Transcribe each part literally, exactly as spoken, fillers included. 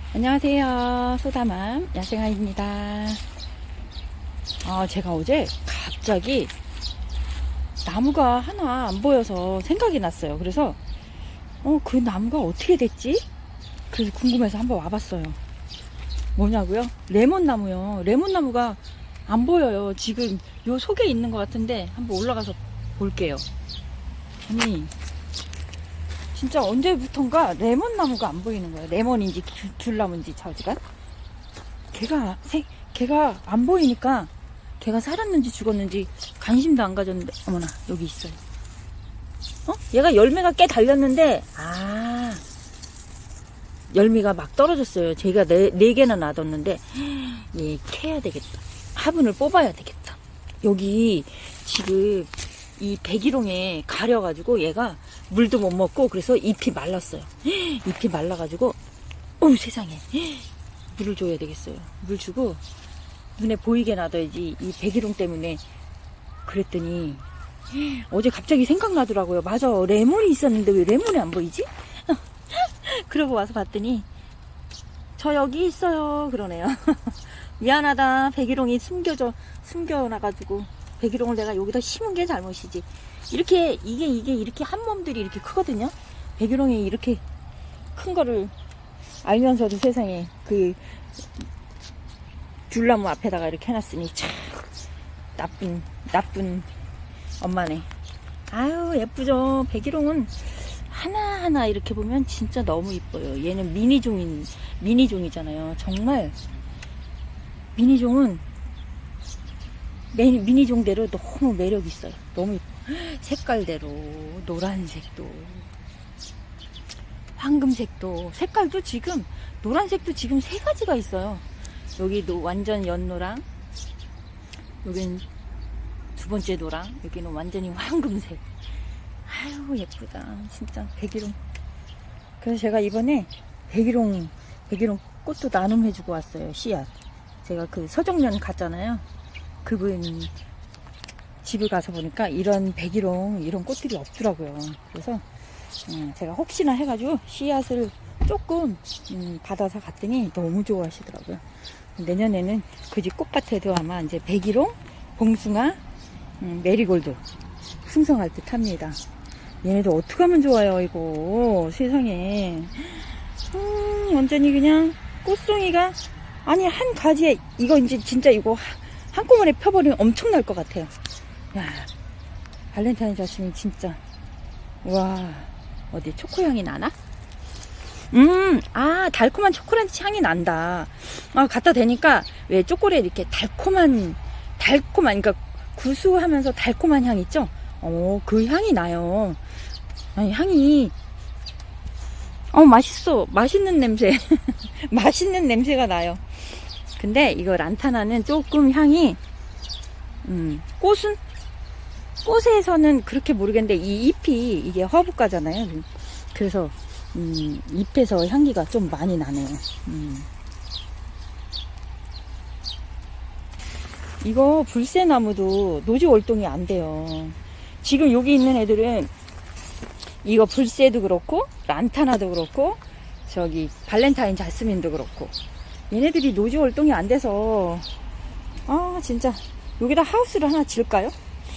안녕하세요. 소다맘 야생아입니다. 아, 제가 어제 갑자기 나무가 하나 안 보여서 생각이 났어요. 그래서 어, 그 나무가 어떻게 됐지? 그래서 궁금해서 한번 와봤어요. 뭐냐고요? 레몬나무요. 레몬나무가 안 보여요. 지금 요 속에 있는 것 같은데 한번 올라가서 볼게요. 아니 진짜 언제부턴가 레몬나무가 안 보이는 거예요. 레몬인지 귤나무인지 저지간 걔가 새, 걔가 안 보이니까 걔가 살았는지 죽었는지 관심도 안 가졌는데 어머나 여기 있어요. 어? 얘가 열매가 꽤 달렸는데 아 열매가 막 떨어졌어요. 제가 네, 네 개나 놔뒀는데 얘 캐야 되겠다. 화분을 뽑아야 되겠다. 여기 지금 이 백일홍에 가려가지고 얘가 물도 못 먹고 그래서 잎이 말랐어요. 잎이 말라가지고 어우 세상에 물을 줘야 되겠어요. 물 주고 눈에 보이게 놔둬야지. 이 백일홍 때문에. 그랬더니 어제 갑자기 생각나더라고요. 맞아, 레몬이 있었는데 왜 레몬이 안 보이지? 그러고 와서 봤더니 저 여기 있어요 그러네요. 미안하다. 백일홍이 숨겨져 숨겨놔가지고 백일홍을 내가 여기다 심은 게 잘못이지. 이렇게 이게 이게 이렇게 한 몸들이 이렇게 크거든요. 백일홍이 이렇게 큰 거를 알면서도 세상에 그 귤나무 앞에다가 이렇게 해놨으니 참 나쁜 나쁜 엄마네. 아유 예쁘죠. 백일홍은 하나하나 이렇게 보면 진짜 너무 이뻐요. 얘는 미니종인 미니종이잖아요. 정말 미니종은 미니종대로 너무 매력 있어요. 너무 이뻐. 색깔대로 노란색도 황금색도 색깔도 지금 노란색도 지금 세 가지가 있어요. 여기도 완전 연노랑, 여긴 두 번째 노랑, 여기는 완전히 황금색. 아유 예쁘다 진짜 백일홍. 그래서 제가 이번에 백일홍 백일홍 꽃도 나눔해주고 왔어요. 씨앗. 제가 그 서정면 갔잖아요. 그분 집에 가서 보니까 이런 백일홍 이런 꽃들이 없더라고요. 그래서 음, 제가 혹시나 해가지고 씨앗을 조금 음, 받아서 갔더니 너무 좋아하시더라고요. 내년에는 그 집 꽃밭에도 아마 이제 백일홍, 봉숭아, 음, 메리골드 풍성할 듯 합니다. 얘네들 어떻게 하면 좋아요 이거 세상에. 음, 완전히 그냥 꽃송이가 아니 한 가지에 이거 이제 진짜 이거 한꺼번에 펴버리면 엄청날 것 같아요. 야, 발렌타인 자스민 진짜. 와, 어디 초코향이 나나? 음, 아, 달콤한 초콜릿 향이 난다. 아, 갖다 대니까 왜 초콜릿 이렇게 달콤한, 달콤한, 그러니까 구수하면서 달콤한 향 있죠? 어, 그 향이 나요. 아니, 향이, 어, 맛있어. 맛있는 냄새. 맛있는 냄새가 나요. 근데 이거 란타나는 조금 향이, 음, 꽃은? 꽃에서는 그렇게 모르겠는데 이 잎이 이게 허브과잖아요. 그래서 음, 잎에서 향기가 좀 많이 나네요. 음. 이거 불새나무도 노지월동이 안 돼요. 지금 여기 있는 애들은 이거 불새도 그렇고 란타나도 그렇고 저기 발렌타인 자스민도 그렇고 얘네들이 노지월동이 안 돼서 아 진짜 여기다 하우스를 하나 지을까요?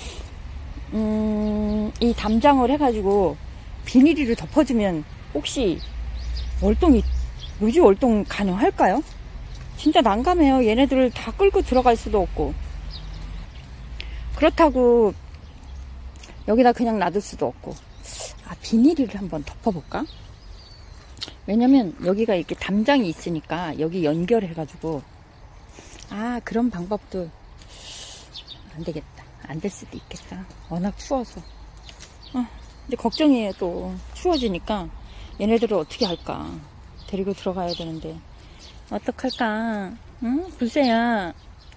음, 이 담장을 해가지고 비닐을 덮어주면 혹시 월동이 노지 월동 가능할까요? 진짜 난감해요. 얘네들을 다 끌고 들어갈 수도 없고 그렇다고 여기다 그냥 놔둘 수도 없고. 아, 비닐을 한번 덮어볼까? 왜냐면 여기가 이렇게 담장이 있으니까 여기 연결해가지고 아 그런 방법도 안 되겠다. 안 될 수도 있겠다. 워낙 추워서. 아, 이제 걱정이에요. 또 추워지니까 얘네들을 어떻게 할까. 데리고 들어가야 되는데 어떡할까. 응? 불새야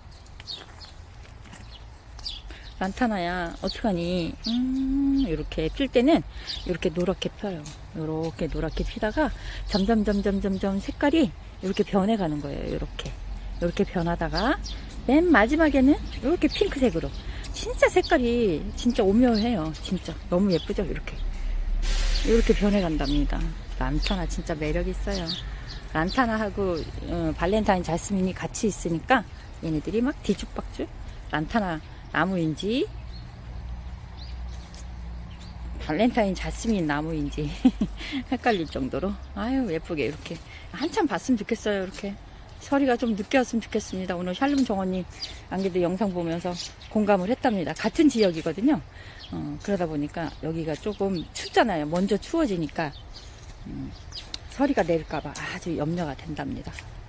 란타나야 어떡하니. 음, 이렇게 필 때는 이렇게 노랗게 펴요. 이렇게 노랗게 피다가 점점 점점 점점 색깔이 이렇게 변해가는 거예요. 이렇게 이렇게 변하다가 맨 마지막에는 이렇게 핑크색으로. 진짜 색깔이 진짜 오묘해요. 진짜 너무 예쁘죠. 이렇게 이렇게 변해간답니다. 란타나 진짜 매력 있어요. 란타나하고 어, 발렌타인 자스민이 같이 있으니까 얘네들이 막 뒤죽박죽. 란타나 나무인지 발렌타인 자스민 나무인지 헷갈릴 정도로 아유 예쁘게 이렇게 한참 봤으면 좋겠어요. 이렇게 서리가 좀 늦게 왔으면 좋겠습니다. 오늘 샬롬 정원님 안 그래도 영상 보면서 공감을 했답니다. 같은 지역이거든요. 어, 그러다 보니까 여기가 조금 춥잖아요. 먼저 추워지니까 음, 서리가 내릴까봐 아주 염려가 된답니다.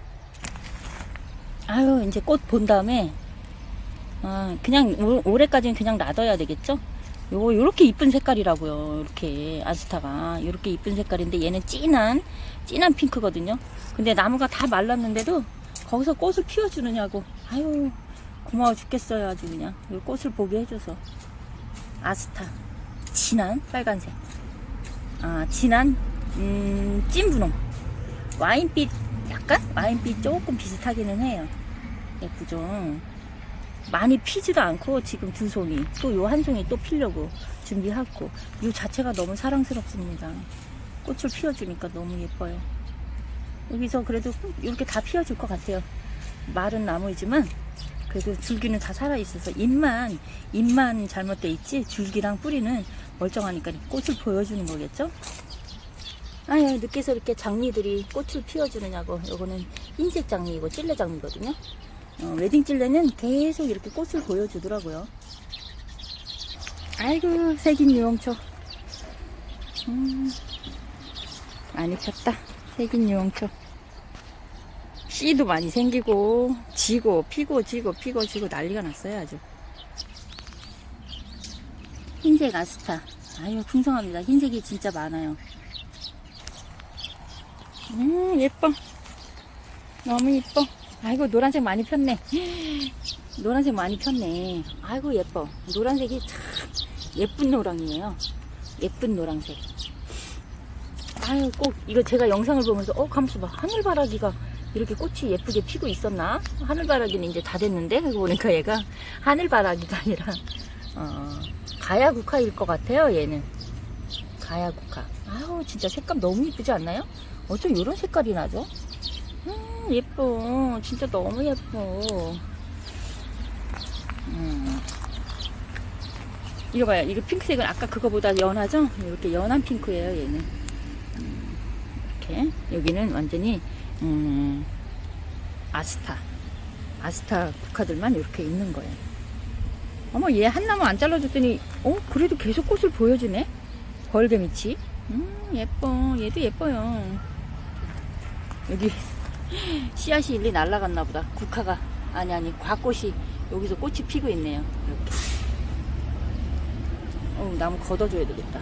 아유 이제 꽃 본 다음에 어, 그냥 올, 올해까지는 그냥 놔둬야 되겠죠. 요거 요렇게 이쁜 색깔이라고요. 이렇게 아스타가 요렇게 이쁜 색깔인데 얘는 진한 진한 핑크거든요. 근데 나무가 다 말랐는데도 거기서 꽃을 피워주느냐고. 아유 고마워 죽겠어요. 아주 그냥 요 꽃을 보게 해줘서. 아스타 진한 빨간색, 아 진한 음, 찐 분홍, 와인빛, 약간 와인빛 조금 비슷하기는 해요. 예쁘죠. 많이 피지도 않고 지금 두 송이, 또 요 한 송이 또 피려고 준비하고. 요 자체가 너무 사랑스럽습니다. 꽃을 피워주니까 너무 예뻐요. 여기서 그래도 이렇게 다 피워줄 것 같아요. 마른 나무이지만 그래도 줄기는 다 살아있어서 잎만 잎만 잘못돼 있지 줄기랑 뿌리는 멀쩡하니까 꽃을 보여주는 거겠죠. 아유 늦게서 이렇게 장미들이 꽃을 피워주느냐고. 요거는 흰색 장미이고 찔레 장미거든요. 어, 웨딩 찔레는 계속 이렇게 꽃을 보여주더라고요. 아이고 색인 유황초 음, 많이 폈다. 색인 유황초 씨도 많이 생기고 지고 피고 지고 피고 지고 난리가 났어요. 아주 흰색 아스타 아유 풍성합니다. 흰색이 진짜 많아요. 음 예뻐 너무 예뻐. 아이고 노란색 많이 폈네. 노란색 많이 폈네. 아이고 예뻐. 노란색이 참 예쁜 노랑이에요. 예쁜 노란색. 아유 꼭 이거 제가 영상을 보면서 어 감수 봐. 하늘바라기가 이렇게 꽃이 예쁘게 피고 있었나? 하늘바라기는 이제 다 됐는데 그러고 보니까 얘가 하늘바라기가 아니라 어, 가야국화일 것 같아요. 얘는 가야국화. 아우 진짜 색감 너무 예쁘지 않나요? 어쩜 이런 색깔이 나죠? 음 예뻐. 진짜 너무 예뻐. 음. 이거 봐요. 이거 핑크색은 아까 그거보다 연하죠? 이렇게 연한 핑크예요. 얘는 음, 이렇게 여기는 완전히 음, 아스타 아스타 국화들만 이렇게 있는 거예요. 어머 얘 한 나무 안 잘라줬더니 어 그래도 계속 꽃을 보여주네. 벌개미치. 음 예뻐. 얘도 예뻐요. 여기 씨앗이 일리 날라갔나 보다. 국화가 아니 아니 과꽃이 여기서 꽃이 피고 있네요. 이렇게. 어 나무 걷어줘야 되겠다.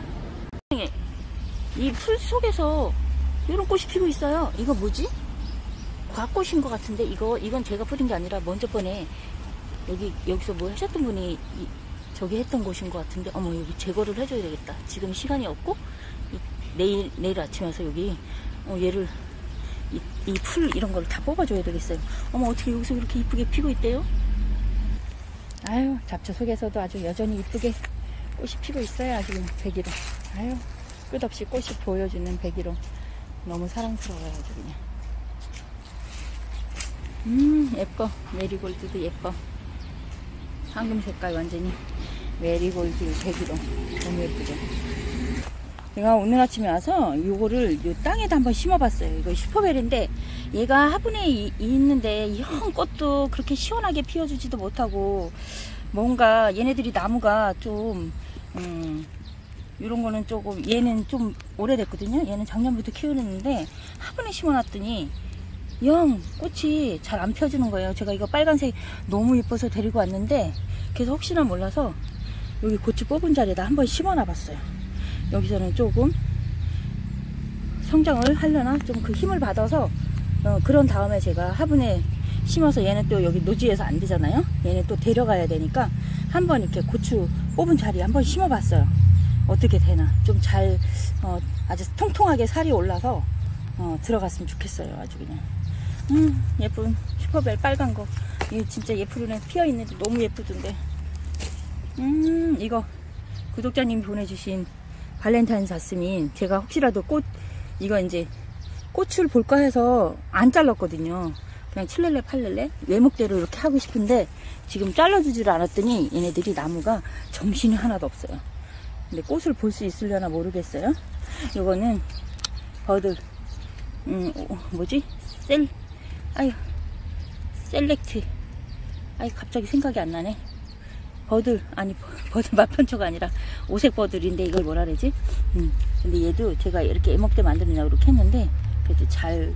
이 풀 속에서 이런 꽃이 피고 있어요. 이거 뭐지? 과꽃인 것 같은데 이거 이건 제가 뿌린 게 아니라 먼저 번에 여기 여기서 뭐 하셨던 분이 이, 저기 했던 곳인 것 같은데 어머 여기 제거를 해줘야 되겠다. 지금 시간이 없고 이, 내일 내일 아침에 와서 여기 어, 얘를 이 풀 이런 걸 다 뽑아줘야 되겠어요. 어머 어떻게 여기서 이렇게 이쁘게 피고 있대요? 아유 잡초 속에서도 아주 여전히 이쁘게 꽃이 피고 있어요. 아주 백일홍. 아유 끝없이 꽃이 보여주는 백일홍 너무 사랑스러워요. 아주 그냥 음 예뻐. 메리골드도 예뻐. 황금 색깔 완전히 메리골드 백일홍 너무 예쁘죠. 제가 오늘 아침에 와서 요거를 요 땅에다 한번 심어봤어요. 이거 슈퍼벨인데 얘가 화분에 이, 있는데 이 형 꽃도 그렇게 시원하게 피워주지도 못하고 뭔가 얘네들이 나무가 좀 음, 이런 거는 조금 얘는 좀 오래됐거든요. 얘는 작년부터 키우는데 화분에 심어놨더니 영 꽃이 잘 안 펴지는 거예요. 제가 이거 빨간색 너무 예뻐서 데리고 왔는데 그래서 혹시나 몰라서 여기 고추 뽑은 자리에다 한번 심어놔 봤어요. 여기서는 조금 성장을 하려나 좀 그 힘을 받아서 어, 그런 다음에 제가 화분에 심어서 얘는 또 여기 노지에서 안 되잖아요. 얘는 또 데려가야 되니까 한번 이렇게 고추 뽑은 자리에 한번 심어 봤어요. 어떻게 되나 좀 잘 어, 아주 통통하게 살이 올라서 어, 들어갔으면 좋겠어요. 아주 그냥 음 예쁜 슈퍼벨 빨간 거 이거 진짜 예쁘네. 피어 있는데 너무 예쁘던데. 음 이거 구독자님이 보내주신 발렌타인 자스민 제가 혹시라도 꽃 이거 이제 꽃을 볼까 해서 안 잘랐거든요. 그냥 칠렐레 팔렐레 외목대로 이렇게 하고 싶은데 지금 잘라주지를 않았더니 얘네들이 나무가 정신이 하나도 없어요. 근데 꽃을 볼 수 있으려나 모르겠어요. 요거는 버드 음 뭐지 셀 아유 셀렉트 아이 갑자기 생각이 안 나네. 버들 아니 버들 마편초가 아니라 오색 버들인데 이걸 뭐라 그러지? 음 근데 얘도 제가 이렇게 애먹대 만들었냐고 이렇게 했는데 그래도 잘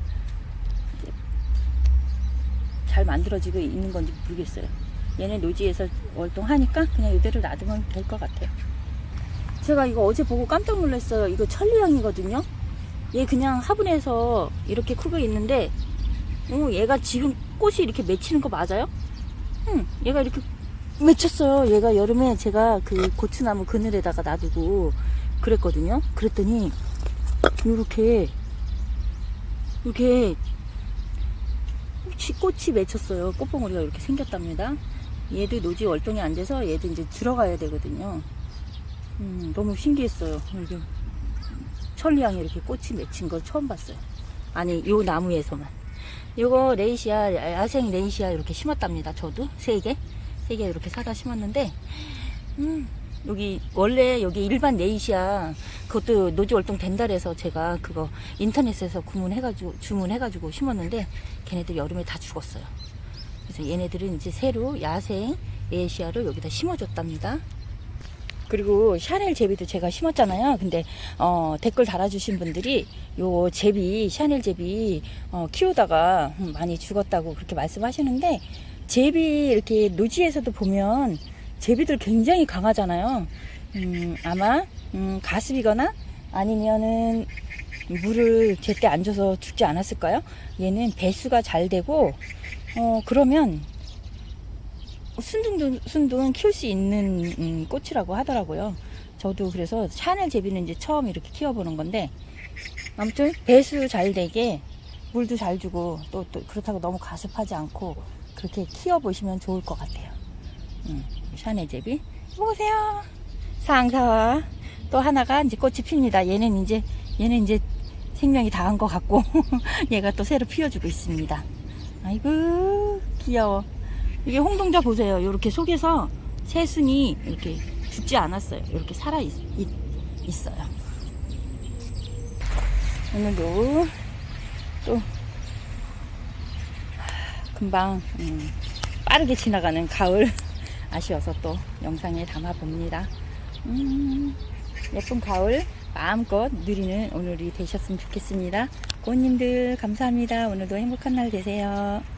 잘 만들어지고 있는 건지 모르겠어요. 얘네 노지에서 월동하니까 그냥 이대로 놔두면 될 것 같아요. 제가 이거 어제 보고 깜짝 놀랐어요. 이거 천리향이거든요. 얘 그냥 화분에서 이렇게 크고 있는데 어, 얘가 지금 꽃이 이렇게 맺히는 거 맞아요? 응, 얘가 이렇게 맺혔어요. 얘가 여름에 제가 그 고추나무 그늘에다가 놔두고 그랬거든요. 그랬더니 이렇게 이렇게 꽃이 맺혔어요. 꽃봉오리가 이렇게 생겼답니다. 얘도 노지 월동이 안 돼서 얘도 이제 들어가야 되거든요. 음, 너무 신기했어요. 이렇게 천리향이 이렇게 꽃이 맺힌 걸 처음 봤어요. 아니, 요 나무에서만. 요거 레이시아, 야생 레이시아 이렇게 심었답니다. 저도 세 개, 세 개 이렇게 사다 심었는데, 음, 여기 원래 여기 일반 레이시아 그것도 노지 월동 된다 해서 제가 그거 인터넷에서 주문해가지고 주문해가지고 심었는데 걔네들 여름에 다 죽었어요. 그래서 얘네들은 이제 새로 야생 레이시아를 여기다 심어줬답니다. 그리고 샤넬 제비도 제가 심었잖아요. 근데 어, 댓글 달아주신 분들이 요 제비 샤넬 제비 어, 키우다가 많이 죽었다고 그렇게 말씀하시는데, 제비 이렇게 노지에서도 보면 제비들 굉장히 강하잖아요. 음, 아마 음, 가습이거나 아니면은 물을 제때 안 줘서 죽지 않았을까요? 얘는 배수가 잘 되고 어, 그러면 순둥, 순둥 키울 수 있는 음, 꽃이라고 하더라고요. 저도 그래서 샤넬 제비는 이제 처음 이렇게 키워보는 건데, 아무튼 배수 잘 되게 물도 잘 주고 또, 또 그렇다고 너무 가습하지 않고 그렇게 키워보시면 좋을 것 같아요. 음, 샤넬 제비 보세요. 상사와 또 하나가 이제 꽃이 핍니다. 얘는 이제 얘는 이제 생명이 다한 것 같고 얘가 또 새로 피워주고 있습니다. 아이고 귀여워. 이게 홍동자 보세요. 이렇게 속에서 새순이 이렇게 죽지 않았어요. 이렇게 살아 있, 있, 있어요. 오늘도 또 금방 음, 빠르게 지나가는 가을 아쉬워서 또 영상에 담아 봅니다. 음, 예쁜 가을 마음껏 누리는 오늘이 되셨으면 좋겠습니다. 고객님들 감사합니다. 오늘도 행복한 날 되세요.